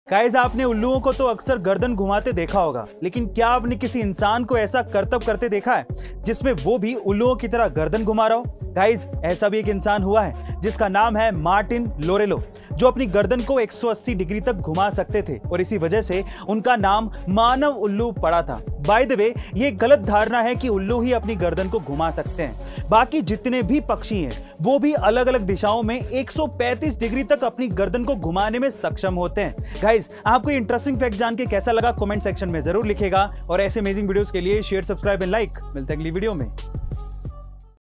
Guys, आपने उल्लुओं को तो अक्सर गर्दन घुमाते देखा होगा, लेकिन क्या आपने किसी इंसान को ऐसा करतब करते देखा है जिसमें वो भी उल्लुओं की तरह गर्दन घुमा रहा हो? गाइस, ऐसा भी एक इंसान हुआ है जिसका नाम है मार्टिन लोरेलो, जो अपनी गर्दन को 180 डिग्री तक घुमा सकते थे और इसी वजह से उनका नाम मानव उल्लू पड़ा था। बाय द वे, ये गलत धारणा है कि उल्लू ही अपनी गर्दन को घुमा सकते हैं। बाकी जितने भी पक्षी हैं वो भी अलग अलग दिशाओं में 135 डिग्री तक अपनी गर्दन को घुमाने में सक्षम होते हैं। गाइस, आपको इंटरेस्टिंग फैक्ट जान के कैसा लगा कमेंट सेक्शन में जरूर लिखेगा और ऐसे अमेजिंग वीडियोस के लिए शेयर, सब्सक्राइब एंड लाइक। मिलते हैं अगली वीडियो में।